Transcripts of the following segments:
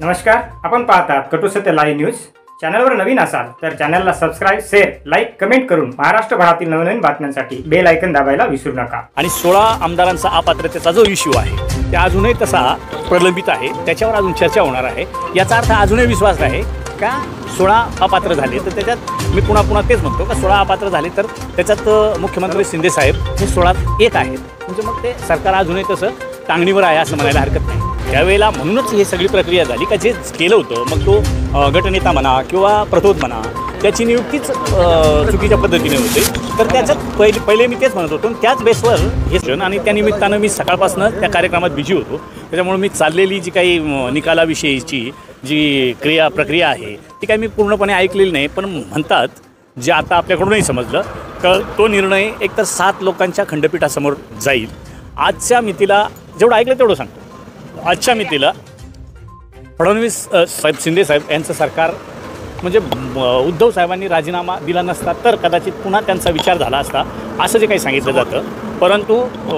नमस्कार, आपण पाहतात कटू सत्य लाईव्ह न्यूज। चॅनलवर नवीन असाल तर चॅनलला सबस्क्राइब, शेअर, लाईक, कमेंट करून महाराष्ट्रभरातील नवनवीन बातम्यांसाठी बेल आयकॉन दाबायला विसरू नका। आणि 16 आमदारांचा अपात्रतेचा जो इश्यू आहे ते अजूनही तसा प्रलंबित आहे, त्याच्यावर अजून चर्चा होणार आहे। याचा अर्थ अजूनही विश्वास आहे का 16 अपात्र झाले तर त्याच्यात मी पुन्हा तेच म्हणतो का 16 अपात्र झाले तर त्याच्यात मुख्यमंत्री शिंदे साहेब हे 16 एक आहेत, म्हणजे मग ते सरकार अजूनही तसं टांगणीवर आहे असं म्हणायला हरकत नाही। त्यावेळेला म्हणूनच ही सगळी प्रक्रिया झाली का जे केलं होतं मग तो गटनेता म्हणा किंवा प्रतोद म्हणा त्याची नियुक्तीच चुकीच्या पद्धतीने होते। तर त्याच्यात पहिले मी तेच म्हणत होतो, त्याच बेसवर हे आणि त्या निमित्तानं मी सकाळपासून त्या कार्यक्रमात बिझी होतो, त्याच्यामुळे मी चाललेली जी काही निकालाविषयीची जी प्रक्रिया आहे ती काही मी पूर्णपणे ऐकलेली नाही। पण म्हणतात जे आता आपल्याकडूनही समजलं का तो निर्णय एकतर 7 लोकांच्या खंडपीठासमोर जाईल। आजच्या मितीला जेवढं ऐकलं तेवढं सांगतो, आजच्या मितीला फडणवीस साहेब, शिंदे साहेब यांचं सरकार म्हणजे उद्धव साहेबांनी राजीनामा दिला नसता तर कदाचित पुन्हा त्यांचा विचार झाला असता असं जे काही सांगितलं जातं। परंतु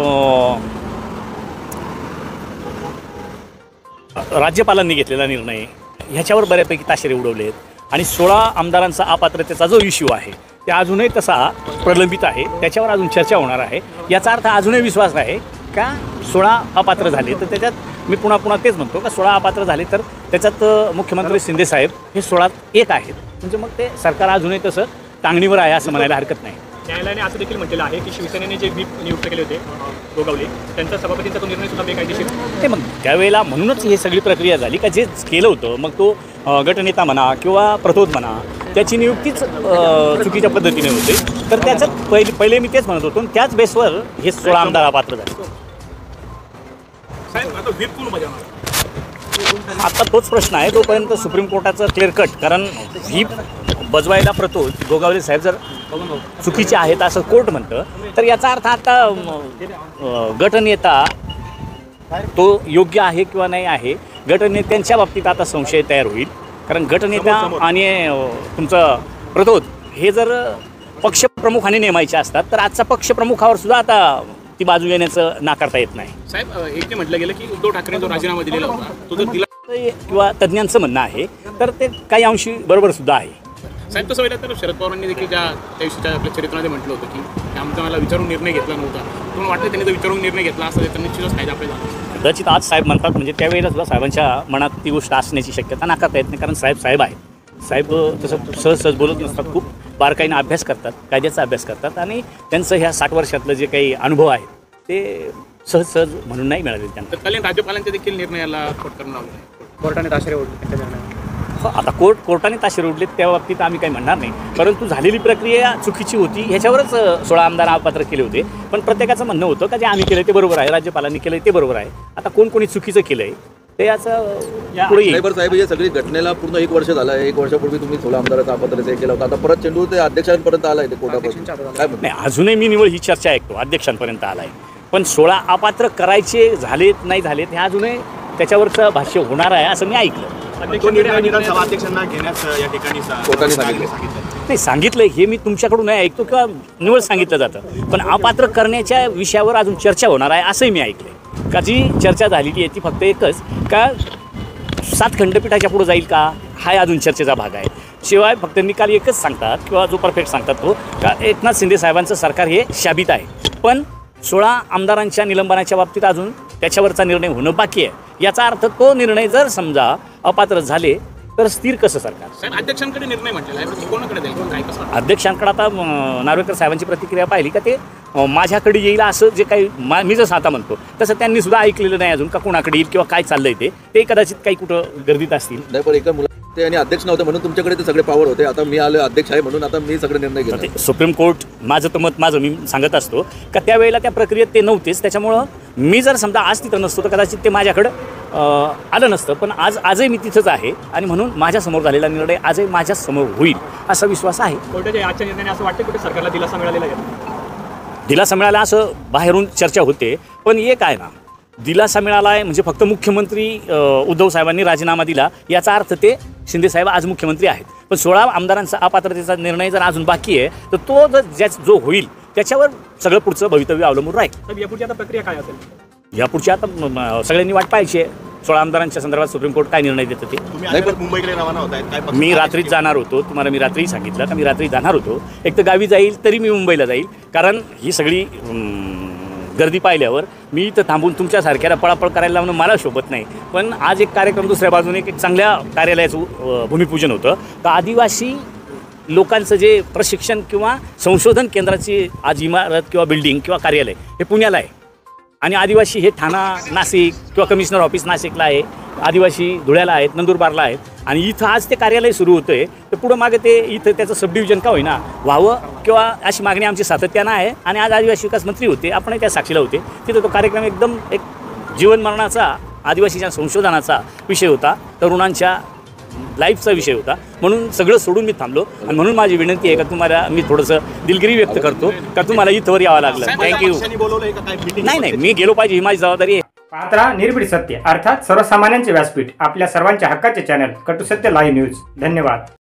राज्यपालांनी घेतलेला निर्णय ह्याच्यावर बऱ्यापैकी ताशेरे उडवलेत आणि 16 आमदारांचा अपात्रतेचा जो इश्यू आहे ते अजूनही तसा प्रलंबित आहे, त्याच्यावर अजून चर्चा होणार आहे। याचा अर्थ अजूनही विश्वास आहे का 16 अपात्र झाले तर त्याच्यात मी पुन्हा तेच म्हणतो का 16 अपात्र झाले तर त्याच्यात मुख्यमंत्री शिंदे साहेब हे 16 एक आहेत, म्हणजे मग ते सरकार अजूनही तसं टांगणीवर आहे असं म्हणायला हरकत नाही। न्यायालयाने असं देखील म्हटलेलं आहे की शिवसेनेने जे व्हीप नियुक्त केले होते गोगावले त्यांचा सभापतींचा तो निर्णय सुद्धा बेकायदेशीर ते मग त्यावेळेला म्हणूनच ही सगळी प्रक्रिया झाली का जे केलं होतं मग तो गटनेता म्हणा किंवा प्रतोद म्हणा त्याची नियुक्तीच चुकीच्या पद्धतीने होते। तर त्याच्यात पहिले मी तेच म्हणत होतो, त्याच बेसवर हे 16 आमदार अपात्र झाले। आता तोच प्रश्न आहे, तोपर्यंत सुप्रीम कोर्टाचं क्लिअर कट, कारण व्हीप बजवायला प्रतोद गोगावले साहेब जर चुकीचे आहेत असं कोर्ट म्हणतं तर याचा अर्थ आता गटनेता तो योग्य आहे किंवा नाही आहे गटनेत्यांच्या बाबतीत आता संशय तयार होईल। कारण गटनेता आणि तुमचं प्रतोद हे जर पक्षप्रमुखाने नेमायचे असतात तर आजचा पक्षप्रमुखावर सुद्धा आता ती बाजू येण्याचं नाकारता येत नाही। साहेब एक ते म्हटलं गेलं की उद्धव ठाकरे जो राजीनामा दिलेला होता तो जर दिला किंवा तज्ज्ञांचं म्हणणं आहे तर ते काही अंशी बरोबर सुद्धा आहे। साहेब तसं वेळेला तर शरद पवारांनी देखील त्या दिवशीच्या आपल्या चरित्रामध्ये म्हटलं होतं की आमचा मला विचारून निर्णय घेतला नव्हता, तुम्हाला वाटतं त्यांनी जर विचारून निर्णय घेतला असता तर निश्चितच फायदा आपल्याला कदाचित आज साहेब म्हणतात, म्हणजे त्यावेळेला सुद्धा साहेबांच्या मनात ती गोष्ट असण्याची शक्यता नाकारता येत नाही, कारण साहेब आहेत। साहेब तसं सहज बोलत नसतात, खूप बारकाईनं अभ्यास करतात, कायद्याचा अभ्यास करतात आणि त्यांचं ह्या 60 वर्षातलं जे काही अनुभव आहे ते सहज म्हणून नाही मिळाले त्यांना। तत्कालीन राज्यपालांच्या देखील निर्णयाला फटकार लावला, कोर्टाने ताशेरे ओढले। आता कोर्टाने ताशेरे उडलेत त्या बाबतीत आम्ही काही म्हणणार नाही, परंतु झालेली प्रक्रिया चुकीची होती ह्याच्यावरच 16 आमदार अपात्र केले होते। पण प्रत्येकाचं म्हणणं होतं का जे आम्ही केलं ते बरोबर आहे, राज्यपालांनी केलं ते बरोबर आहे। आता कोणी चुकीचं केलं आहे ते याचं साहेब हे सगळी घटनेला पूर्ण 1 वर्ष झालं आहे। 1 वर्षापूर्वी तुम्ही 16 आमदाराचा अपात्रते केलं होतं, आता परत चेंडू ते अध्यक्षांपर्यंत आला आहे, ते कोर्टापर्यंत काय नाही। अजूनही मी निवड ही चर्चा ऐकतो अध्यक्षांपर्यंत आला आहे, पण 16 अपात्र करायचे झालेत नाही झालेत हे अजूनही त्याच्यावरचं भाष्य होणार आहे असं मी ऐकलं। सभाध्यक्षांना घेण्यास या ठिकाणी कोर्टाने सांगितलं नाही, सांगितलं हे मी तुमच्याकडून नाही ऐकतो किंवा निवड सांगितलं जातं, पण अपात्र करण्याच्या विषयावर अजून चर्चा होणार आहे असंही मी ऐकलं। का जी चर्चा झालेली आहे ती फक्त एकच का 7 खंडपीठाच्या पुढे जाईल का हा अजून चर्चेचा भाग आहे। शिवाय फक्त निकाल एकच सांगतात किंवा जो परफेक्ट सांगतात तो का एकनाथ शिंदे साहेबांचं सरकार हे शाबित आहे, पण 16 आमदारांच्या निलंबनाच्या बाबतीत अजून त्याच्यावरचा निर्णय होणं बाकी आहे। याचा अर्थ तो निर्णय जर समजा अपात्र झाले तर स्थिर कसं सरकार? साहेब अध्यक्षांकडे निर्णय म्हटलेला आहे, कोणाकडे जाईल काय कसं? अध्यक्षांकडे आता नार्वेकर साहेबांची प्रतिक्रिया पाहिली का ते माझ्याकडे येईल असं जे काही मी जसं आता म्हणतो तसं त्यांनी सुद्धा ऐकलेलं नाही अजून का कोणाकडे येईल किंवा काय चाललंय ते कदाचित काही कुठं गर्दीत असतील। नाही, पण एका मुला आणि अध्यक्ष नव्हते म्हणून तुमच्याकडे ते सगळे पावर होते, आता मी आलो अध्यक्ष आहे म्हणून आता मी सगळे निर्णय घेतो। सुप्रीम कोर्ट माझं तर मत मी सांगत असतो का त्यावेळेला त्या प्रक्रियेत ते नव्हतेच, त्याच्यामुळं मी जर समजा आज तिथं नसतो तर कदाचित ते माझ्याकडं आलं नसतं, पण आजही मी तिथंच आहे आणि म्हणून माझ्यासमोर झालेला निर्णय आजही माझ्यासमोर होईल असा विश्वास आहे। कोर्टाच्या आजच्या निर्णयाने असं वाटतं की सरकारला दिलासा मिळालेला आहे, दिलासा मिळाला असं बाहेरून चर्चा होते, पण एक आहे ना दिलासा मिळाला आहे म्हणजे फक्त मुख्यमंत्री उद्धव साहेबांनी राजीनामा दिला याचा अर्थ ते शिंदे साहेब आज मुख्यमंत्री आहेत, पण 16 आमदारांचा अपात्रतेचा निर्णय जर अजून बाकी आहे तर तो जो होईल त्याच्यावर सगळं पुढचं भवितव्य अवलंबून राहील। यापुढची आता प्रक्रिया काय असेल? यापुढची आता सगळ्यांनी वाट पाहायची आहे। 16 आमदारांच्या संदर्भात सुप्रीम कोर्ट काय निर्णय देतं ते. नाही, पण मुंबईकडे रवाना होत आहेत काय मी रात्रीच जाणार होतो, तुम्हाला मी रात्री सांगितलं का मी रात्री जाणार होतो. एक तर गावी जाईल तरी मी मुंबईला जाईल, कारण ही सगळी गर्दी पाहिल्यावर मी इथं थांबून तुमच्यासारख्याला पळापळ करायला लावणं मला शोभत नाही. पण आज एक कार्यक्रम दुसऱ्या बाजूने एक चांगल्या कार्यालयाचं भूमिपूजन होतं. तर आदिवासी लोकांचं जे प्रशिक्षण किंवा संशोधन केंद्राची आज इमारत किंवा बिल्डिंग किंवा कार्यालय हे पुण्याला आहे, आणि आदिवासी हे ठाणा, नाशिक किंवा कमिशनर ऑफिस नाशिकला आहे, आदिवासी धुळ्याला आहेत, नंदुरबारला आहेत, आणि इथं आज ते कार्यालय सुरू होतं आहे. तर पुढं मागे ते इथं त्याचं सब डिव्हिजन का होईना व्हावं किंवा अशी मागणी आमची सातत्यानं आहे. आणि आज आदिवासी विकास मंत्री होते, आपणही त्या साक्षीला होते. तिथं तो कार्यक्रम एकदम एक जीवनमरणाचा, आदिवासीच्या संशोधनाचा विषय होता, तरुणांच्या लाईफचा विषय होता. म्हणून सगळं सोडून मी थांबलो, आणि म्हणून माझी विनंती आहे का तुम्हाला मी थोडंसं दिलगिरी व्यक्त करतो का तुम्हाला इथंवर यावं लागलं. थँक्यू. नाही, मी गेलो पाहिजे, ही माझी जबाबदारी आहे. पाहत राहा निर्भीड सत्य, अर्थात सर्वसामान्यांचे व्यासपीठ, आपल्या सर्वांच्या हक्काचे चॅनल कटू सत्य लाईव्ह न्यूज. धन्यवाद.